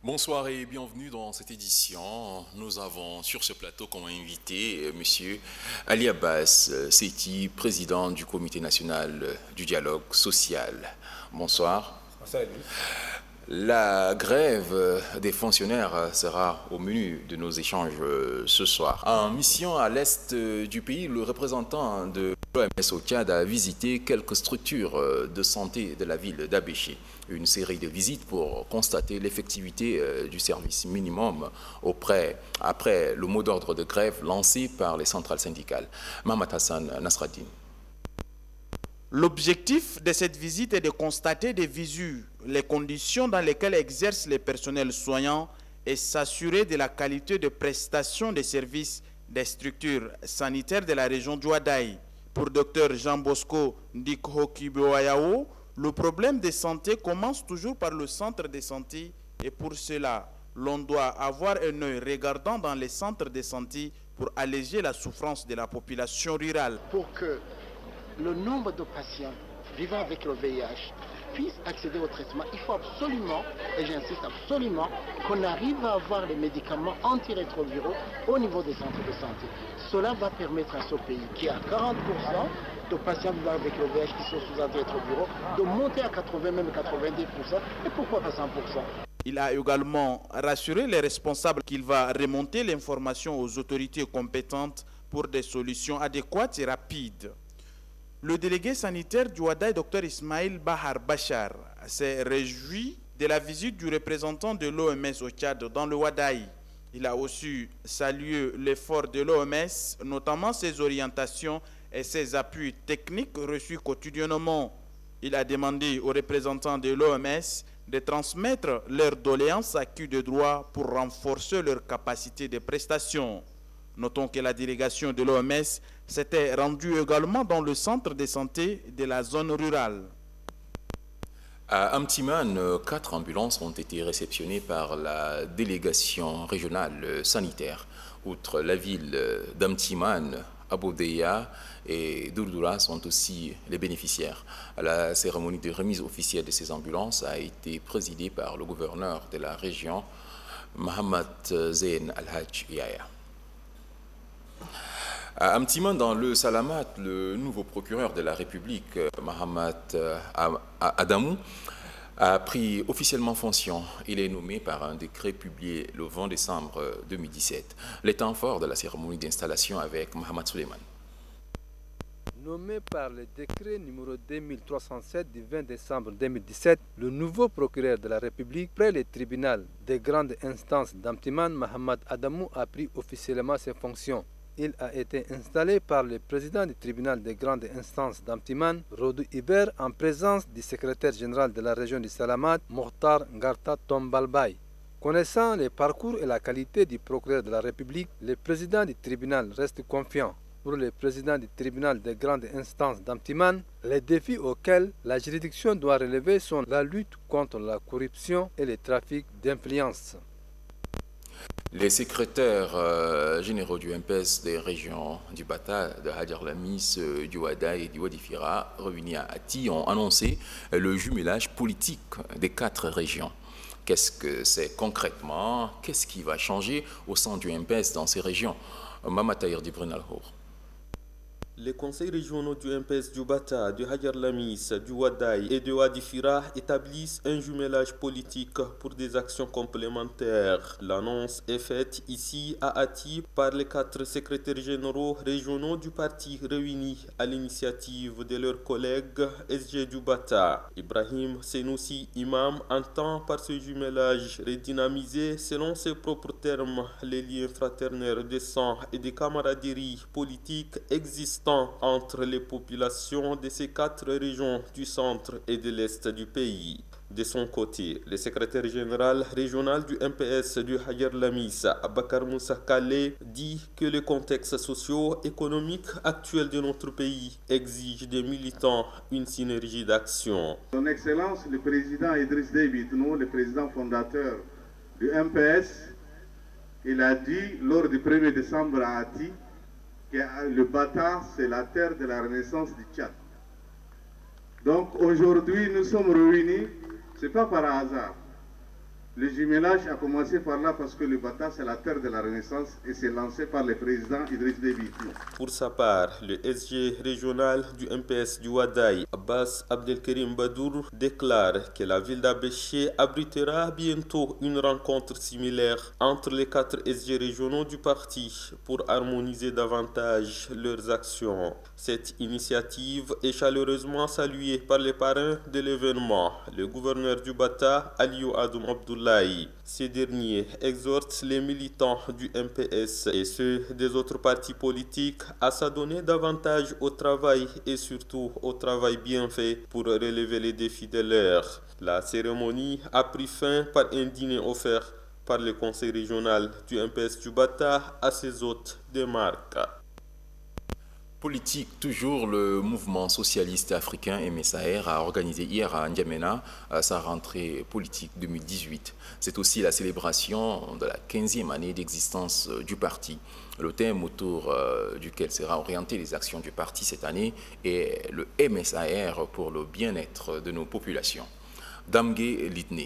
Bonsoir et bienvenue dans cette édition. Nous avons sur ce plateau comme invité M. Ali Abbas Seyti, président du Comité national du dialogue social. Bonsoir. Bonsoir. La grève des fonctionnaires sera au menu de nos échanges ce soir. En mission à l'est du pays, le représentant de l'OMS au Tchad a visité quelques structures de santé de la ville d'Abéché. Une série de visites pour constater l'effectivité du service minimum après le mot d'ordre de grève lancé par les centrales syndicales. Mohamed Hassan Nasraddin. L'objectif de cette visite est de constater de visu les conditions dans lesquelles exercent les personnels soignants et s'assurer de la qualité de prestation des services des structures sanitaires de la région d'Ouadaï. Pour Dr Jean Bosco Ndikhokiboayao, le problème de santé commence toujours par le centre de santé et pour cela, l'on doit avoir un œil regardant dans les centres de santé pour alléger la souffrance de la population rurale. Pour que le nombre de patients vivant avec le VIH puissent accéder au traitement, il faut absolument, et j'insiste absolument, qu'on arrive à avoir les médicaments antirétroviraux au niveau des centres de santé. Cela va permettre à ce pays qui a 40% de patients vivant avec le VIH qui sont sous antirétroviraux de monter à 80, même 90%, et pourquoi pas 100%. Il a également rassuré les responsables qu'il va remonter l'information aux autorités compétentes pour des solutions adéquates et rapides. Le délégué sanitaire du Ouadaï, Dr Ismail Bahar Bachar, s'est réjoui de la visite du représentant de l'OMS au Tchad dans le Ouadaï. Il a aussi salué l'effort de l'OMS, notamment ses orientations et ses appuis techniques reçus quotidiennement. Il a demandé aux représentants de l'OMS de transmettre leurs doléances à qui de droit pour renforcer leur capacité de prestation. Notons que la délégation de l'OMS s'était rendue également dans le centre de santé de la zone rurale. À Amtiman, 4 ambulances ont été réceptionnées par la délégation régionale sanitaire. Outre la ville d'Amtiman, Aboudeya et Dourdoura sont aussi les bénéficiaires. La cérémonie de remise officielle de ces ambulances a été présidée par le gouverneur de la région, Mohamed Zain Al-Hajj Yahya. À Amtiman, dans le Salamat, le nouveau procureur de la République, Mohamed Adamou, a pris officiellement fonction. Il est nommé par un décret publié le 20 décembre 2017. Les temps forts de la cérémonie d'installation avec Mohamed Suleiman. Nommé par le décret numéro 2307 du 20 décembre 2017, le nouveau procureur de la République près le tribunal des grandes instances d'Amtiman, Mohamed Adamou, a pris officiellement ses fonctions. Il a été installé par le président du tribunal des grandes instances d'Amtiman, Rodou Iber, en présence du secrétaire général de la région du Salamat, Mokhtar Ngarta Tombalbaye. Connaissant le parcours et la qualité du procureur de la République, le président du tribunal reste confiant. Pour le président du tribunal des grandes instances d'Amtiman, les défis auxquels la juridiction doit relever sont la lutte contre la corruption et le trafic d'influence. Les secrétaires généraux du MPS des régions du Bata, de Hadjar Lamis, du Ouadaï et du Wadifira, réunis à Ati, ont annoncé le jumelage politique des 4 régions. Qu'est-ce que c'est concrètement? Qu'est-ce qui va changer au sein du MPS dans ces régions? Mamataïr Dibrin Al-Hour. Les conseils régionaux du MPS du Bata, du Hadjar Lamis, du Ouadaï et du Wadifira établissent un jumelage politique pour des actions complémentaires. L'annonce est faite ici à Ati par les 4 secrétaires généraux régionaux du parti réunis à l'initiative de leurs collègues SG du Bata. Ibrahim Senoussi, imam, entend par ce jumelage redynamiser, selon ses propres termes, les liens fraternels de sang et de camaraderie politique existants entre les populations de ces 4 régions du centre et de l'est du pays. De son côté, le secrétaire général régional du MPS du Hadjar Lamis, Abakar Moussa Kale, dit que le contexte socio-économique actuel de notre pays exige des militants une synergie d'action. Son Excellence le président Idriss Déby Itno, le président fondateur du MPS, il a dit lors du 1er décembre à Ati que le Bata, c'est la terre de la renaissance du Tchad. Donc aujourd'hui, nous sommes réunis, ce n'est pas par hasard. Le jumelage a commencé par là parce que le Bata, c'est la terre de la Renaissance et c'est lancé par le président Idriss Déby. Pour sa part, le SG régional du MPS du Wadaï, Abbas Abdelkerim Badour, déclare que la ville d'Abéché abritera bientôt une rencontre similaire entre les 4 SG régionaux du parti pour harmoniser davantage leurs actions. Cette initiative est chaleureusement saluée par les parrains de l'événement, le gouverneur du Bata, Aliou Adoum Abdoulaye. Ces derniers exhortent les militants du MPS et ceux des autres partis politiques à s'adonner davantage au travail et surtout au travail bien fait pour relever les défis de l'heure. La cérémonie a pris fin par un dîner offert par le conseil régional du MPS du Bata à ses hôtes de marque. Politique, toujours le mouvement socialiste africain MSAR a organisé hier à N'Djamena sa rentrée politique 2018. C'est aussi la célébration de la 15e année d'existence du parti. Le thème autour duquel sera orienté les actions du parti cette année est le MSAR pour le bien-être de nos populations. Damgué Litné.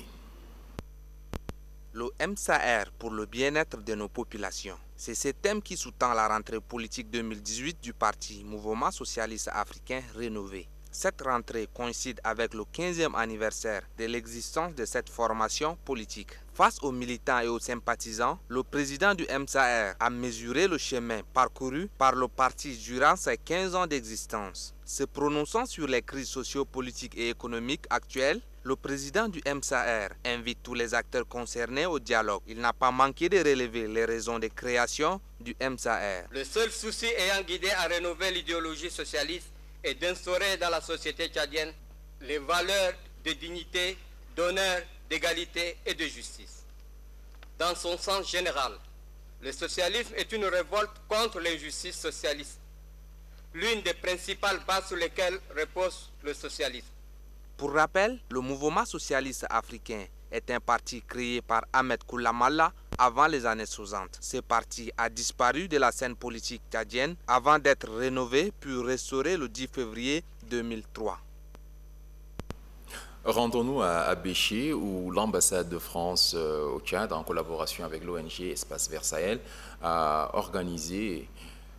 Le MSAR pour le bien-être de nos populations. C'est ce thème qui sous-tend la rentrée politique 2018 du parti Mouvement socialiste africain rénové. Cette rentrée coïncide avec le 15e anniversaire de l'existence de cette formation politique. Face aux militants et aux sympathisants, le président du MSAR a mesuré le chemin parcouru par le parti durant ses 15 ans d'existence. Se prononçant sur les crises socio-politiques et économiques actuelles, le président du MSAR invite tous les acteurs concernés au dialogue. Il n'a pas manqué de relever les raisons de création du MSAR. Le seul souci ayant guidé à rénover l'idéologie socialiste est d'instaurer dans la société tchadienne les valeurs de dignité, d'honneur, d'égalité et de justice. Dans son sens général, le socialisme est une révolte contre l'injustice socialiste, l'une des principales bases sur lesquelles repose le socialisme. Pour rappel, le mouvement socialiste africain est un parti créé par Ahmed Koulamalla avant les années 60. Ce parti a disparu de la scène politique tchadienne avant d'être rénové puis restauré le 10 février 2003. Rendons-nous à Abéché où l'ambassade de France au Tchad, en collaboration avec l'ONG Espace Vert Sahel, a organisé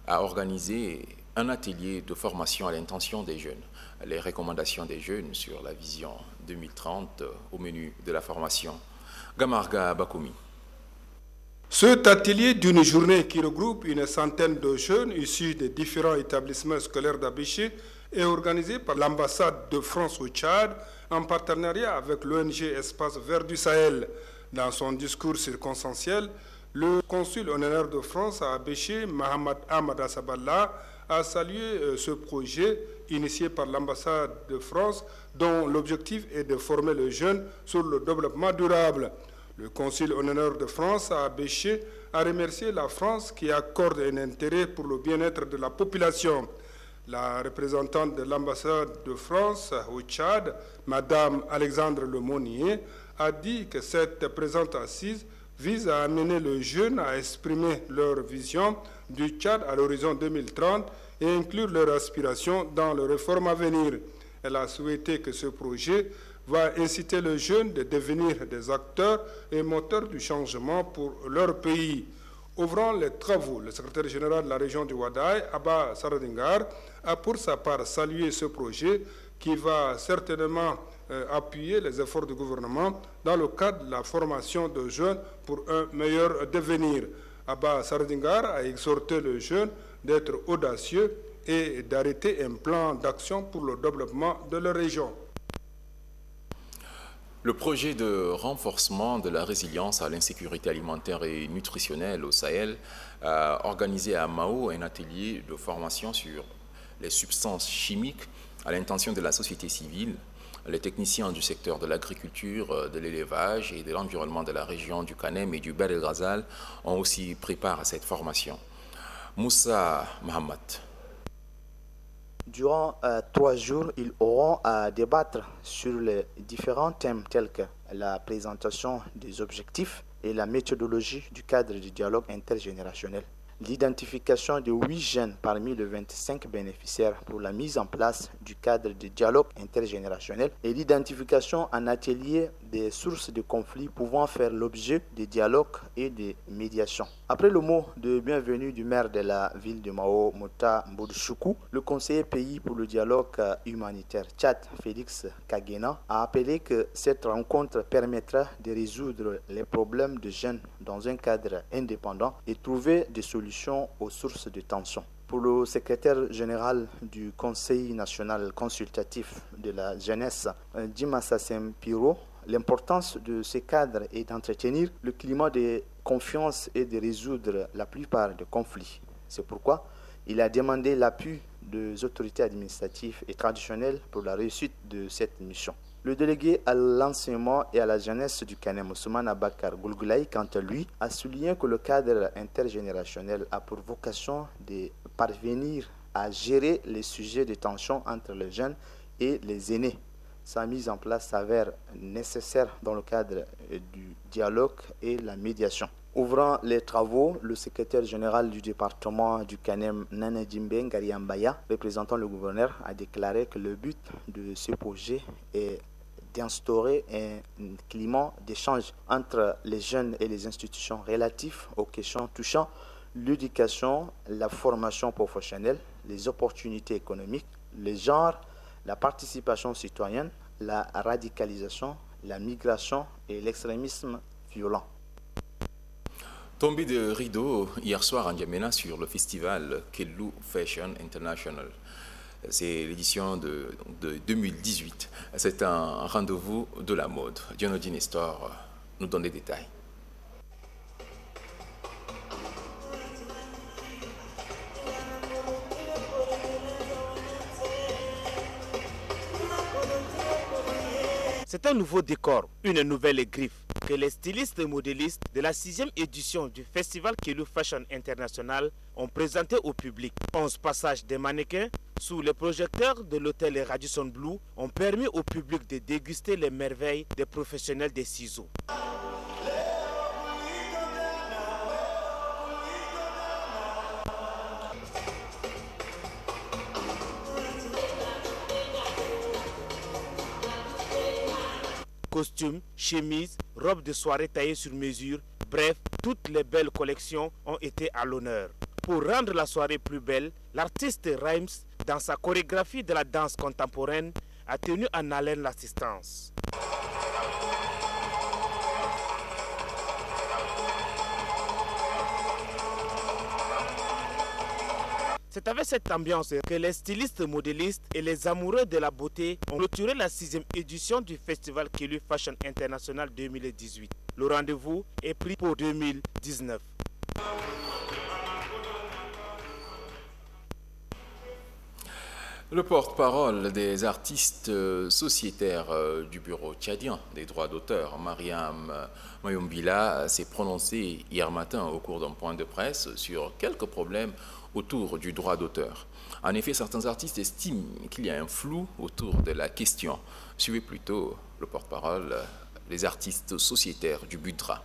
un atelier de formation à l'intention des jeunes. Les recommandations des jeunes sur la vision 2030 au menu de la formation. Gamarga Bakoumi. Cet atelier d'une journée qui regroupe une centaine de jeunes issus des différents établissements scolaires d'Abéché est organisé par l'ambassade de France au Tchad en partenariat avec l'ONG Espace Vert du Sahel. Dans son discours circonstanciel, le consul honoraire de France à Abéché, Mohamed Ahmad Assaballah, a salué ce projet initié par l'ambassade de France dont l'objectif est de former les jeunes sur le développement durable. Le consul honoraire de France à Abéché a remercié la France qui accorde un intérêt pour le bien-être de la population. La représentante de l'ambassade de France au Tchad, Madame Alexandre Lemonnier, a dit que cette présente assise vise à amener les jeunes à exprimer leur vision du Tchad à l'horizon 2030 et inclure leurs aspirations dans les réformes à venir. Elle a souhaité que ce projet va inciter les jeunes de devenir des acteurs et moteurs du changement pour leur pays. Ouvrant les travaux, le secrétaire général de la région du Wadaï, Abba Saradingar, a pour sa part salué ce projet qui va certainement appuyer les efforts du gouvernement dans le cadre de la formation de jeunes pour un meilleur devenir. Abba Saradingar a exhorté les jeunes d'être audacieux et d'arrêter un plan d'action pour le développement de leur région. Le projet de renforcement de la résilience à l'insécurité alimentaire et nutritionnelle au Sahel a organisé à Mao un atelier de formation sur les substances chimiques à l'intention de la société civile. Les techniciens du secteur de l'agriculture, de l'élevage et de l'environnement de la région du Kanem et du Bahr el Ghazal ont aussi pris part à cette formation. Moussa Mohamed. Durant 3 jours, ils auront à débattre sur les différents thèmes tels que la présentation des objectifs et la méthodologie du cadre du dialogue intergénérationnel, l'identification de 8 jeunes parmi les 25 bénéficiaires pour la mise en place du cadre de dialogue intergénérationnel et l'identification en atelier des sources de conflits pouvant faire l'objet de dialogues et de médiation. Après le mot de bienvenue du maire de la ville de Mao, Mota Mbodchoukou, le conseiller pays pour le dialogue humanitaire Tchad, Félix Kagena, a appelé que cette rencontre permettra de résoudre les problèmes de jeunes dans un cadre indépendant et trouver des solutions aux sources de tension. Pour le secrétaire général du Conseil national consultatif de la jeunesse, Djimassassem Piro, l'importance de ce cadre est d'entretenir le climat de confiance et de résoudre la plupart des conflits. C'est pourquoi il a demandé l'appui des autorités administratives et traditionnelles pour la réussite de cette mission. Le délégué à l'enseignement et à la jeunesse du Kanem, Ousmane Abakar Goulgoulaï, quant à lui, a souligné que le cadre intergénérationnel a pour vocation de parvenir à gérer les sujets de tension entre les jeunes et les aînés. Sa mise en place s'avère nécessaire dans le cadre du dialogue et la médiation. Ouvrant les travaux, le secrétaire général du département du Kanem, Nana Djimbe Ngariambaya, représentant le gouverneur, a déclaré que le but de ce projet est d'instaurer un climat d'échange entre les jeunes et les institutions relatifs aux questions touchant l'éducation, la formation professionnelle, les opportunités économiques, le genre, la participation citoyenne, la radicalisation, la migration et l'extrémisme violent. Tombé de rideau hier soir en N'Djamena sur le festival Kelou Fashion International. C'est l'édition de 2018. C'est un rendez-vous de la mode. Dionodi Nestor nous donne des détails. C'est un nouveau décor, une nouvelle griffe que les stylistes et modélistes de la 6e édition du festival Kelou Fashion International ont présenté au public. 11 passages des mannequins sous les projecteurs de l'hôtel Radisson Blu ont permis au public de déguster les merveilles des professionnels des ciseaux. Costumes, chemises, robes de soirée taillées sur mesure, bref, toutes les belles collections ont été à l'honneur. Pour rendre la soirée plus belle, l'artiste Rhymes, dans sa chorégraphie de la danse contemporaine, a tenu en haleine l'assistance. C'est avec cette ambiance que les stylistes modélistes et les amoureux de la beauté ont clôturé la 6e édition du festival Kelou Fashion International 2018. Le rendez-vous est pris pour 2019. Le porte-parole des artistes sociétaires du bureau tchadien des droits d'auteur, Mariam Mayoumbila, s'est prononcé hier matin au cours d'un point de presse sur quelques problèmes autour du droit d'auteur. En effet, certains artistes estiment qu'il y a un flou autour de la question. Suivez plutôt le porte-parole des artistes sociétaires du BUDRA.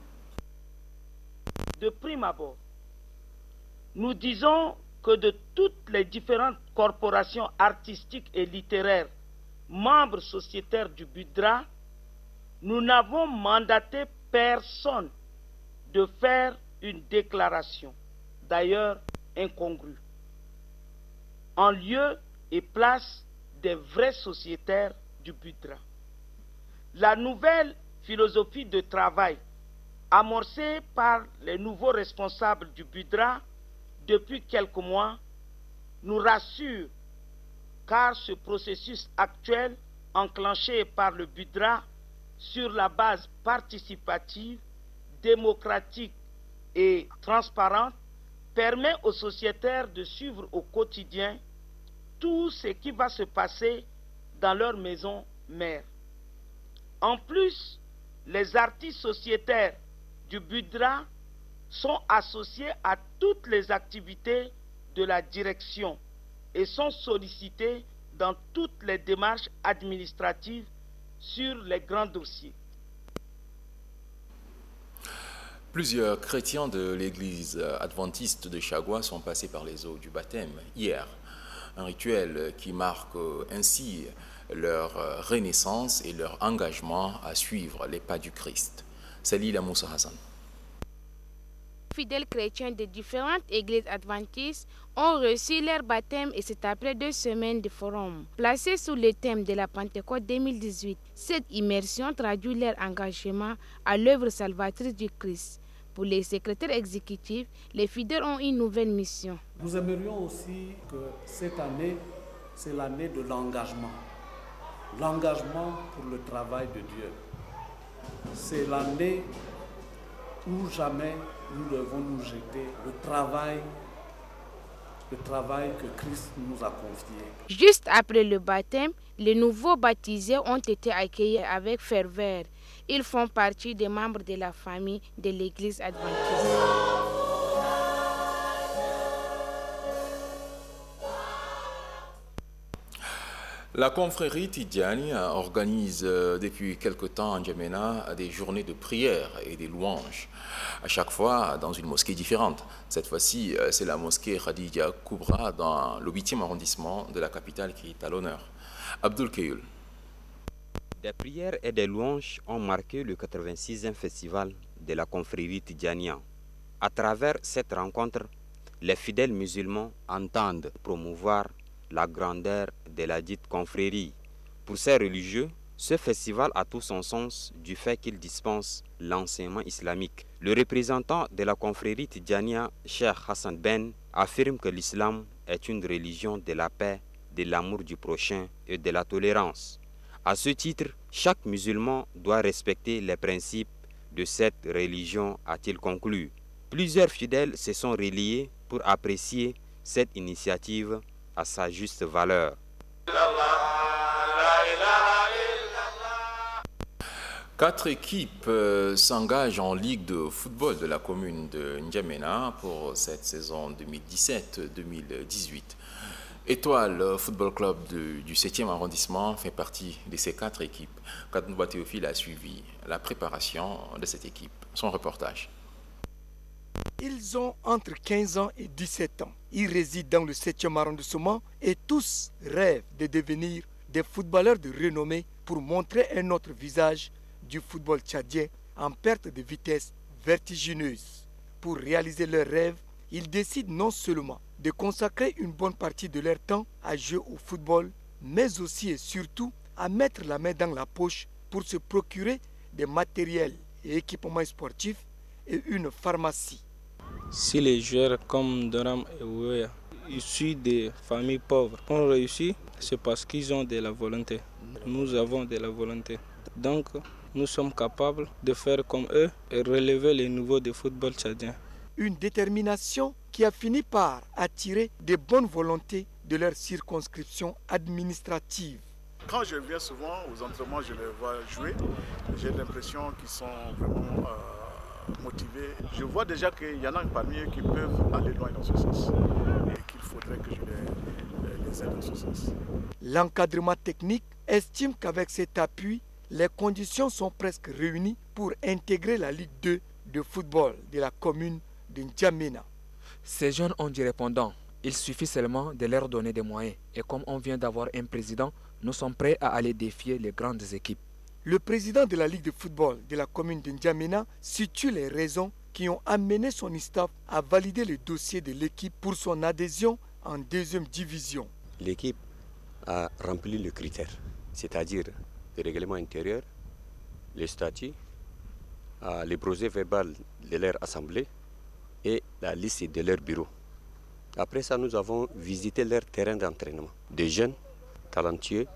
De prime abord, nous disons que de toutes les différentes corporations artistiques et littéraires, membres sociétaires du BUDRA, nous n'avons mandaté personne de faire une déclaration, d'ailleurs incongrue, en lieu et place des vrais sociétaires du BUDRA. La nouvelle philosophie de travail amorcée par les nouveaux responsables du BUDRA depuis quelques mois nous rassure, car ce processus actuel enclenché par le BUDRA sur la base participative, démocratique et transparente permet aux sociétaires de suivre au quotidien tout ce qui va se passer dans leur maison mère. En plus, les artistes sociétaires du BUDRA sont associés à toutes les activités de la direction et sont sollicités dans toutes les démarches administratives sur les grands dossiers. Plusieurs chrétiens de l'église adventiste de Chagua sont passés par les eaux du baptême hier. Un rituel qui marque ainsi leur renaissance et leur engagement à suivre les pas du Christ. C'est Lila Moussa Hassan. Fidèles chrétiens de différentes églises adventistes ont reçu leur baptême et c'est après 2 semaines de forum. Placé sous le thème de la Pentecôte 2018, cette immersion traduit leur engagement à l'œuvre salvatrice du Christ. Pour les secrétaires exécutifs, les fidèles ont une nouvelle mission. Nous aimerions aussi que cette année, c'est l'année de l'engagement. L'engagement pour le travail de Dieu. C'est l'année où jamais nous devons nous jeter le travail que Christ nous a confié. Juste après le baptême, les nouveaux baptisés ont été accueillis avec ferveur. Ils font partie des membres de la famille de l'église adventiste. La confrérie Tidjani organise depuis quelque temps en N'Djamena des journées de prière et des louanges, à chaque fois dans une mosquée différente. Cette fois-ci, c'est la mosquée Khadija Koubra dans le 8e arrondissement de la capitale qui est à l'honneur. Abdul Keyoul. Des prières et des louanges ont marqué le 86e festival de la confrérie Tidjania. À travers cette rencontre, les fidèles musulmans entendent promouvoir la grandeur de la dite confrérie. Pour ces religieux, ce festival a tout son sens du fait qu'il dispense l'enseignement islamique. Le représentant de la confrérie Tidjania, Cheikh Hassan Ben, affirme que l'islam est une religion de la paix, de l'amour du prochain et de la tolérance. À ce titre, chaque musulman doit respecter les principes de cette religion, a-t-il conclu. Plusieurs fidèles se sont reliés pour apprécier cette initiative à sa juste valeur. 4 équipes s'engagent en Ligue de football de la commune de N'Djamena pour cette saison 2017-2018. Étoile Football Club du 7e arrondissement fait partie de ces 4 équipes. Kadouba Théophile a suivi la préparation de cette équipe. Son reportage. Ils ont entre 15 ans et 17 ans. Ils résident dans le 7e arrondissement et tous rêvent de devenir des footballeurs de renommée pour montrer un autre visage du football tchadien en perte de vitesse vertigineuse. Pour réaliser leurs rêves, ils décident non seulement de consacrer une bonne partie de leur temps à jouer au football, mais aussi et surtout à mettre la main dans la poche pour se procurer des matériels et équipements sportifs et une pharmacie. Si les joueurs comme Doram et Ouéa, issus des familles pauvres, ont réussi, c'est parce qu'ils ont de la volonté. Nous avons de la volonté. Donc, nous sommes capables de faire comme eux et relever les niveaux de football tchadien. Une détermination qui a fini par attirer des bonnes volontés de leur circonscription administrative. Quand je viens souvent aux entraînements, je les vois jouer. J'ai l'impression qu'ils sont vraiment motivés. Je vois déjà qu'il y en a parmi eux qui peuvent aller loin dans ce sens et qu'il faudrait que je les aide dans ce sens. L'encadrement technique estime qu'avec cet appui, les conditions sont presque réunies pour intégrer la Ligue 2 de football de la commune de N'Djamena. Ces jeunes ont du répondant. Il suffit seulement de leur donner des moyens. Et comme on vient d'avoir un président, nous sommes prêts à aller défier les grandes équipes. Le président de la Ligue de football de la commune de N'Djamena situe les raisons qui ont amené son staff à valider le dossier de l'équipe pour son adhésion en 2e division. L'équipe a rempli le critère, c'est-à-dire le règlement intérieur, les statuts, les procès verbal de leur assemblée et la liste de leur bureau. Après ça, nous avons visité leur terrain d'entraînement. Des jeunes, talentueux,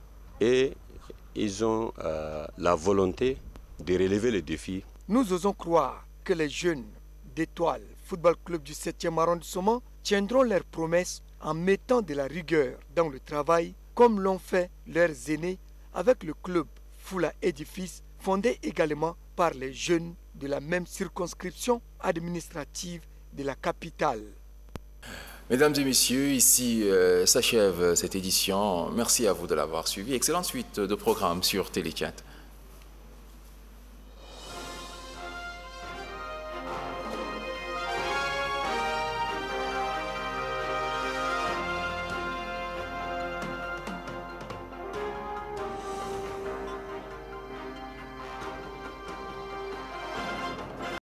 et ils ont la volonté de relever le défi. Nous osons croire que les jeunes d'Étoile Football Club du 7e arrondissement tiendront leurs promesses en mettant de la rigueur dans le travail, comme l'ont fait leurs aînés avec le club Foula Édifice, fondé également par les jeunes de la même circonscription administrative de la capitale. Mesdames et messieurs, ici s'achève cette édition. Merci à vous de l'avoir suivi. Excellente suite de programmes sur Téléchat.